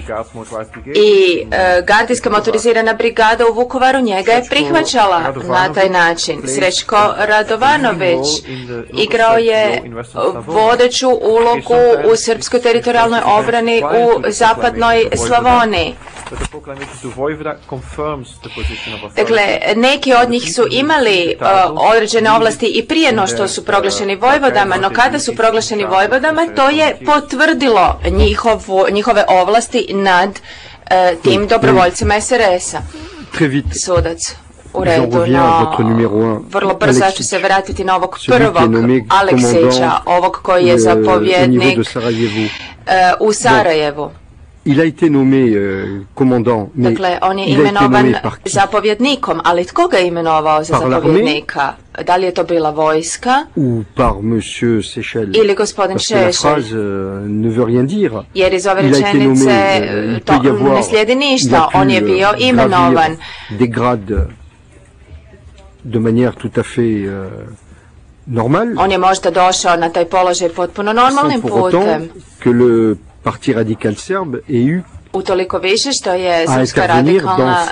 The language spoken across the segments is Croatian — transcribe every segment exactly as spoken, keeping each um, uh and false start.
i e, gardijska motorizirana brigada u Vukovaru njega je prihvaćala na taj način. Srećko Radovanović igrao je vodeću ulogu u srpskoj teritorijalnoj obrani u zapadnoj Slavoniji. Dakle, neki od njih su imali uh, određene ovlasti i prije no što su proglašeni vojvodama, no kada su proglašeni vojvodama, to je potvrdilo njihovu, njihove ovlasti nad uh, tim dobrovoljcima S R S-a. Sudac. U redu, no vrlo brzo ću se vratiti na ovog prvog Aleksića, ovog koji je zapovjednik uh, u Sarajevu. Il a été nommé euh, commandant, mais dakle, on je imenovan zapovjednikom, ali tko ga je imenovao za zapovjednika? Da li je to bila vojska? Ou par monsieur Seychelles? Ili gospodin Šešelj? Parce que la phrase euh, ne veut rien dire. Jer iz ove rečenice euh, to ne slijedi ništa, on je bio imenovan. Des grades de manière tout à fait euh, normale. On je možda došao na taj položaj potpuno normalnim putem. Que le Parti radical serbe est eu utoliko više što je srpska radikalna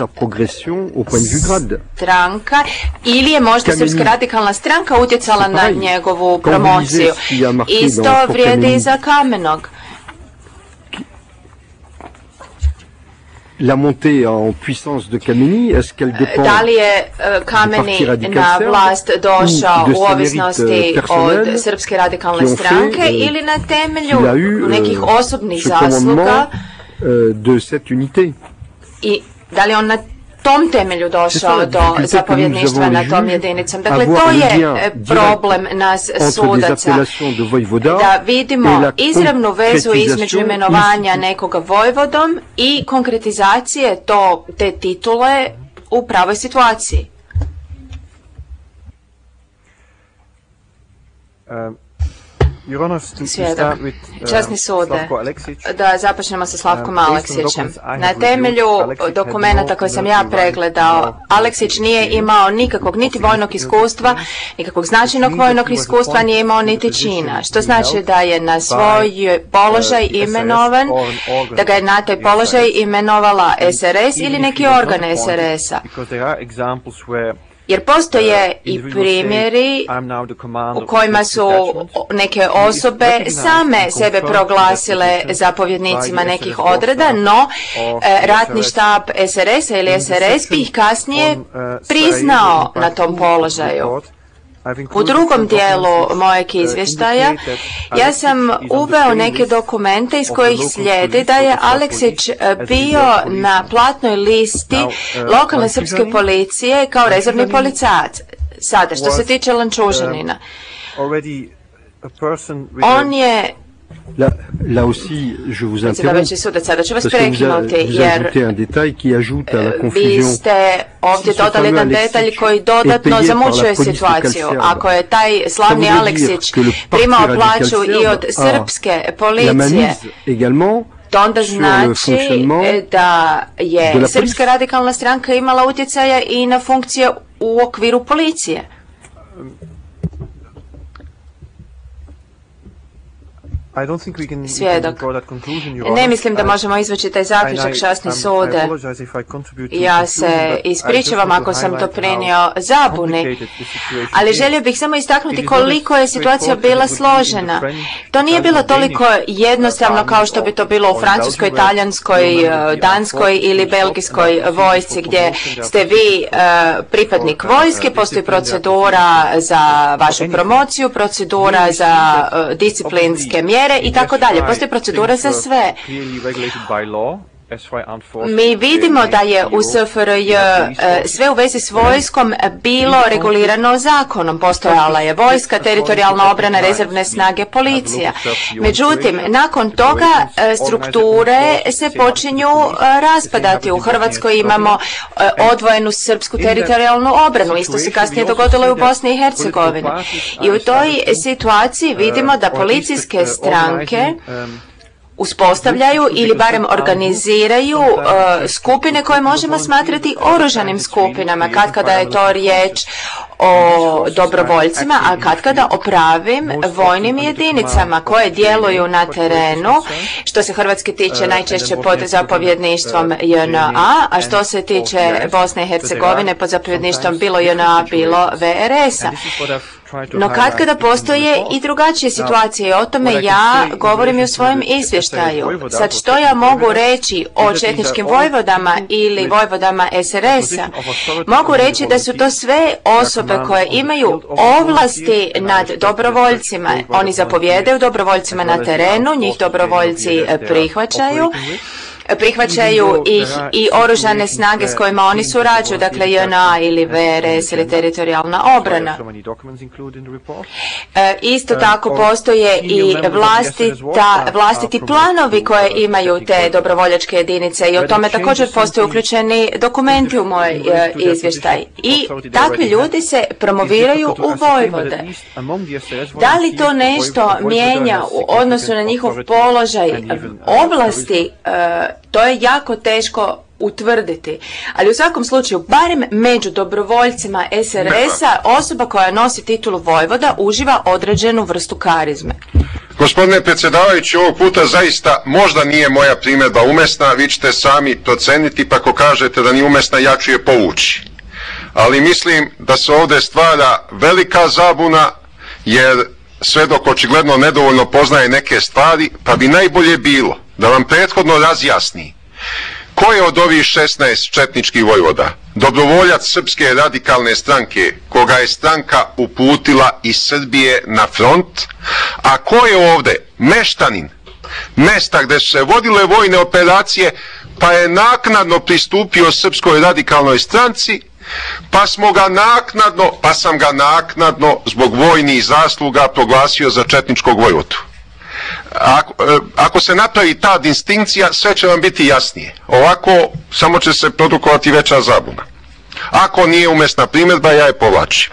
stranka ili je možda srpska radikalna stranka utjecala na njegovu promociju. Isto vrijedi i za Kamenog. La montée en puissance de Kameni, est-ce qu'elle dépend da li je Kameni na vlast došao u ovisnosti od srpske radikalne stranke ili na temelju nekih osobnih zasluga de cette unité? I da li on na tom temelju došao do zapovjedništva na tom jedinicom. Dakle, to je problem nas sudaca, da vidimo izravnu vezu između imenovanja nekoga vojvodom i konkretizacije to, te titule u pravoj situaciji. Svjedok. Časni sude, da započnemo sa Slavkom Aleksićem. Na temelju dokumenata koje sam ja pregledao, Aleksić nije imao nikakvog niti vojnog iskustva, nikakvog značajnog vojnog iskustva, nije imao niti čina, što znači da je na svoj položaj imenovan, da ga je na taj položaj imenovala S R S ili neki organ S R S-a. Jer postoje i primjeri u kojima su neke osobe same sebe proglasile zapovjednicima nekih odreda, no ratni štab S R S-a ili S R S bi ih kasnije priznao na tom položaju. U drugom dijelu mojeg izvještaja ja sam uveo neke dokumente iz kojih slijedi da je Aleksić bio na platnoj listi lokalne srpske policije kao rezervni policajac. Sada, što se tiče Lančužanina, on je Là, là aussi, je vous interromps, sada ću vas prekinuti, jer vi ste ovdje dodali jedan detalj koji dodatno zamučuje situaciju. Ako je taj slavni Aleksić primao plaću i od srpske policije, to onda znači da je srpska radikalna stranka imala utjecaja i na funkcije u okviru policije. Svjedok. Ne mislim da možemo izvući taj zaključak, časni sude. Ja se ispričavam ako sam to prenio zabuni, ali želio bih samo istaknuti koliko je situacija bila složena. To nije bilo toliko jednostavno kao što bi to bilo u francuskoj, talijanskoj, danskoj ili belgijskoj vojsci, gdje ste vi pripadnik vojske, postoji procedura za vašu promociju, procedura za disciplinske mjere i tako dalje. Postoji procedura za sve. Mi vidimo da je u S F R J sve u vezi s vojskom bilo regulirano zakonom. Postojala je vojska, teritorijalna obrana, rezervne snage, policija. Međutim, nakon toga strukture se počinju raspadati. U Hrvatskoj imamo odvojenu srpsku teritorijalnu obranu. Isto se kasnije dogodilo i u Bosni i Hercegovini. I u toj situaciji vidimo da policijske stranke uspostavljaju ili barem organiziraju uh, skupine koje možemo smatrati oružanim skupinama, katkada je to riječ o dobrovoljcima, a katkada o pravim vojnim jedinicama koje djeluju na terenu, što se Hrvatske tiče najčešće pod zapovjedništvom J N A, a što se tiče Bosne i Hercegovine pod zapovjedništvom bilo J N A, bilo V R S-a. No katkada postoje i drugačije situacije i o tome ja govorim i u svojem izvještaju. Sad što ja mogu reći o četničkim vojvodama ili vojvodama S R S-a? Mogu reći da su to sve osobe koje imaju ovlasti nad dobrovoljcima. Oni zapovjedaju dobrovoljcima na terenu, njih dobrovoljci prihvaćaju. Prihvaćaju ih i oružane snage s kojima oni surađuju, dakle J N A ili V R S ili teritorijalna obrana. E, isto tako postoje i vlastita, vlastiti planovi koje imaju te dobrovoljačke jedinice i o tome također postoje uključeni dokumenti u moj e, izvještaj. I takvi ljudi se promoviraju u vojvode. Da li to nešto mijenja u odnosu na njihov položaj oblasti? E, To je jako teško utvrditi, ali u svakom slučaju, barem među dobrovoljcima S R S-a, osoba koja nosi titulu vojvoda uživa određenu vrstu karizme. Gospodine predsjedavajući, ovog puta zaista možda nije moja primjedba umesna, vi ćete sami to ceniti, pa ako kažete da nije umesna, ja ću je povući. Ali mislim da se ovdje stvara velika zabuna, jer sve dok očigledno nedovoljno poznaje neke stvari, pa bi najbolje bilo da vam prethodno razjasni ko je od ovih šesnaest četničkih vojvoda dobrovoljac Srpske radikalne stranke koga je stranka uputila iz Srbije na front, a ko je ovdje meštanin mesta gdje su se vodile vojne operacije pa je naknadno pristupio Srpskoj radikalnoj stranci, pa smo ga naknadno, pa sam ga naknadno zbog vojnih zasluga proglasio za četničkog vojvodu. Ako, ako se napravi ta distinkcija, sve će vam biti jasnije. Ovako, samo će se produkovati veća zabuna. Ako nije umesna primjedba, ja je povlačim.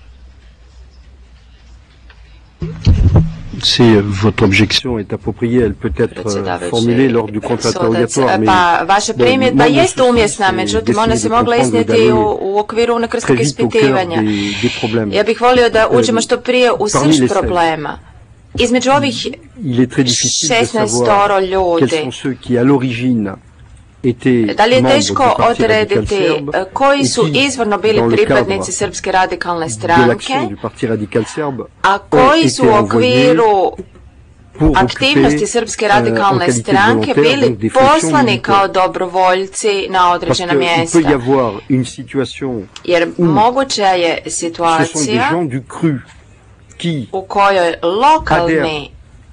Si votre objection est appropriée, elle peut être formulée lors du contre-interrogatoire. Pa, vaša primjedba jest umjesna, međutim ona se mogla iznijeti u, u okviru unukrskog ispitivanja. Ja bih volio da uđemo što prije u srž problema. Između ovih šesnaestoro ljudi, da li je teško odrediti koji su izvorno bili pripadnici Srpske radikalne stranke, a koji su u okviru aktivnosti Srpske radikalne stranke bili poslani kao dobrovoljci na određena mjesta. Jer moguća je situacija u kojoj lokalni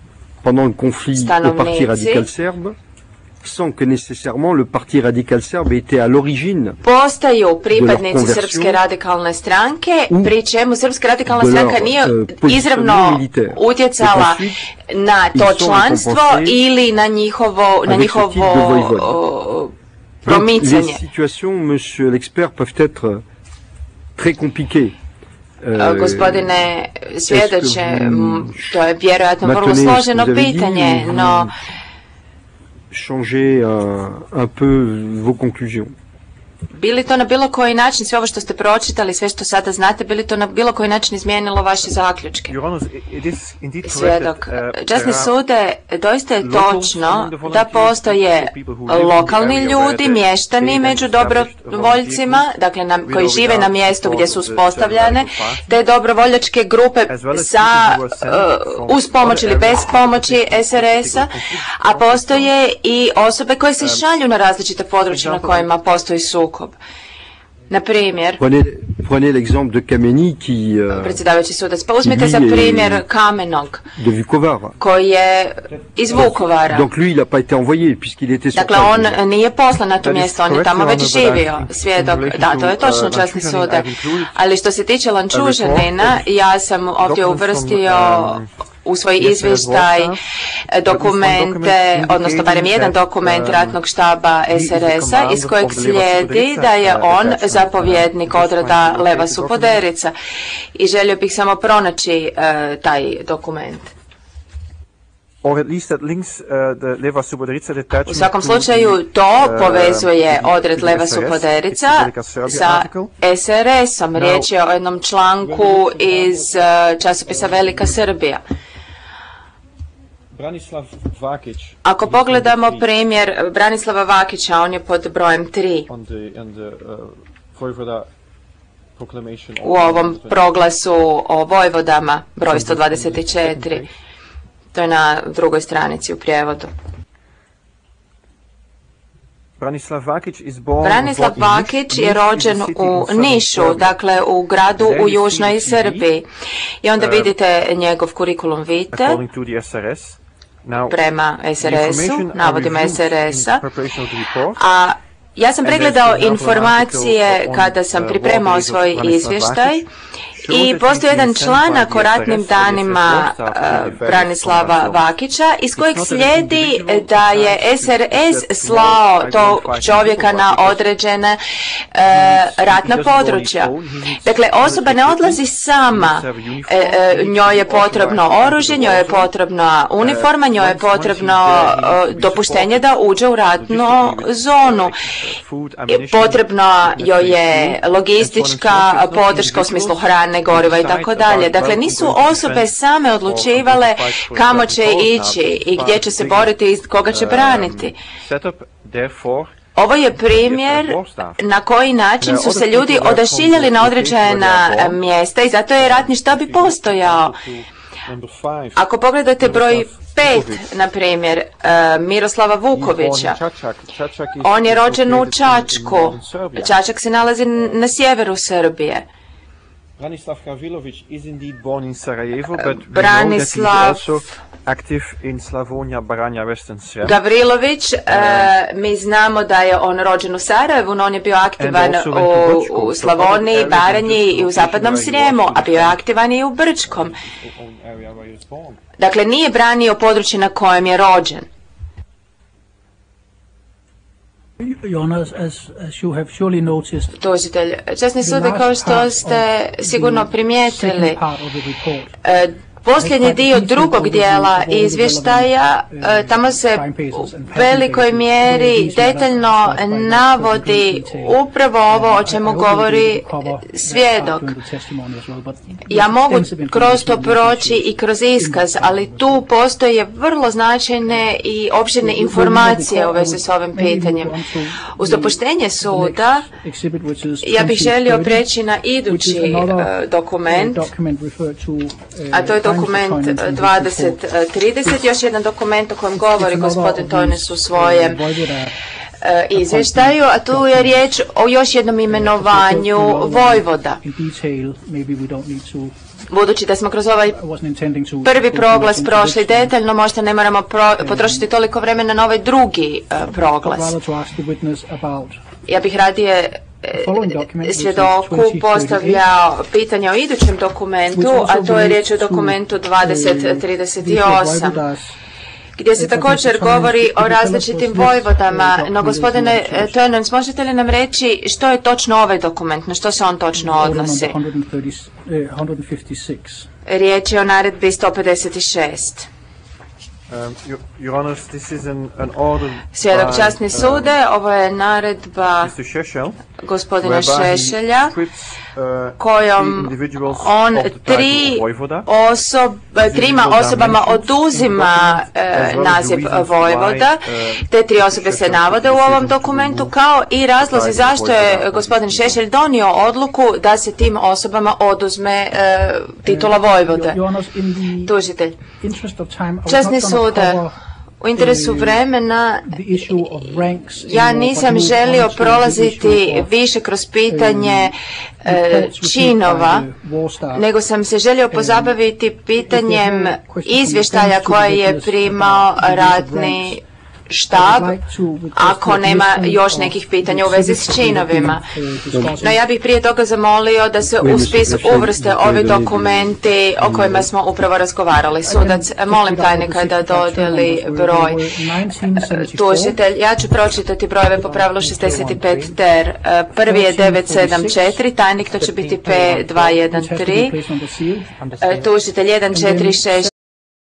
stanovnici sans que nécessairement le parti radical serbe était à l'origine postaju pripadnici Srpske radikalne stranke, pri čemu Srpska radikalna stranka nije izravno utjecala na to članstvo ili na njihovo, na njihovo promicanje. Les situations, monsieur l'expert, peuvent être très compliquées. Gospodine svjedoče, to je vjerojatno vrlo složeno pitanje, no changer un, un peu vos conclusions. Bili to na bilo koji način, sve ovo što ste pročitali, sve što sada znate, bili to na bilo koji način izmijenilo vaše zaključke? Svjedok, časni sude, doista je točno da postoje lokalni ljudi, mještani među dobrovoljcima, dakle na, koji žive na mjestu gdje su uspostavljane, te dobrovoljačke grupe sa, uh, uz pomoć ili bez pomoći S R S-a, a postoje i osobe koje se šalju na različite područja na kojima postoji sukob. Na primjer, prenez l'exemple de Kameni qui uh, predsjedavajući sudac, pa uzmite za primjer Kamenog koji je iz Vukovara. Donc lui il a pas été envoyé puisqu'il était sur. Dakle, on nije poslan na to mjesto, on je tamo već živio. Svjedok, da, to je točno, časni sude. Ali što se tiče Lančužanina, ja sam ovdje uvrstio u svoj izvještaj dokumente, odnosno barem jedan dokument ratnog štaba S R S-a iz kojeg slijedi da je on zapovjednik odreda Leva Supoderica. I želio bih samo pronaći uh, taj dokument. U svakom slučaju to povezuje odred Leva Supoderica sa S R S-om. Riječ je o jednom članku iz časopisa Velika Srbija. Ako pogledamo primjer Branislava Vakića, on je pod brojem tri u ovom proglasu o Vojvodama, broj sto dvadeset četiri. To je na drugoj stranici u prijevodu. Branislav Vakić je rođen u Nišu, dakle u gradu u južnoj Srbiji. I onda vidite njegov kurikulum vitae prema S R S-u, navodima S R S-a. A ja sam pregledao informacije kada sam pripremao svoj izvještaj i postoji jedan članak o ratnim danima Branislava Vakića iz kojeg slijedi da je S R S slao tog čovjeka na određene ratna područja. Dakle, osoba ne odlazi sama, njoj je potrebno oružje, njoj je potrebna uniforma, njoj je potrebno dopuštenje da uđe u ratnu zonu. Potrebno joj je logistička podrška u smislu hrane, goriva i tako dalje. Dakle, nisu osobe same odlučivale kamo će ići i gdje će se boriti i koga će braniti. Ovo je primjer na koji način su se ljudi odašiljali na određena mjesta i zato je ratni štab i postojao. Ako pogledate broj pet, na primjer, Miroslava Vukovića, on je rođen u Čačku. Čačak se nalazi na sjeveru Srbije. Branislav Gavrilović is indeed born in Sarajevo, but Branislav active in Slavonia, Baranja, Western Srem. Gavrilović, uh, mi znamo da je on rođen u Sarajevu, no on je bio aktivan u, u Slavoniji, Baranji i u Zapadnom Srijemu, a bio je aktivan i u Brčkom. Dakle, nije branio područje na kojem je rođen. Tužitelj, časni sude, kao što ste sigurno primijetili, posljednji dio drugog dijela izvještaja, tamo se u velikoj mjeri detaljno navodi upravo ovo o čemu govori svjedok. Ja mogu kroz to proći i kroz iskaz, ali tu postoje vrlo značajne i opširne informacije u vezi s ovim pitanjem. Uz dopuštenje suda, ja bih želio preći na idući dokument, a to je dokument dvadeset trideset, još jedan dokument o kojem govori gospodin Tojnes u svojem izvještaju, a tu je riječ o još jednom imenovanju vojvoda. Budući da smo kroz ovaj prvi proglas prošli detaljno, možda ne moramo pro, potrošiti toliko vremena na ovaj drugi uh, proglas. Ja bih radije svjedoku postavljao pitanja o idućem dokumentu, a to je riječ o dokumentu dvadeset trideset osam. Gdje se također govori o različitim vojvodama, no gospodine Tojnens, možete li nam reći što je točno ovaj dokument, na što se on točno odnosi? Riječ je o naredbi sto pedeset šest. Svjedok časni sude, ovo je naredba gospodina Šešelja, kojom on tri osob, trima osobama oduzima e, naziv vojvoda. Te tri osobe se navode u ovom dokumentu, kao i razlozi zašto je gospodin Šešelj donio odluku da se tim osobama oduzme e, titula vojvode. Tužitelj. Časni sude, u interesu vremena ja nisam želio prolaziti više kroz pitanje e, činova, nego sam se želio pozabaviti pitanjem izvještaja koje je primao ratni štab, ako nema još nekih pitanja u vezi s činovima. No ja bih prije toga zamolio da se u spis uvrste ovi dokumenti o kojima smo upravo razgovarali. Sudac, molim tajnika da dodijeli broj. Tužitelj, ja ću pročitati brojeve po pravilu šezdeset pet ter. Prvi je devet sedam četiri, tajnik to će biti P dva jedan tri. Tužitelj jedan četiri šest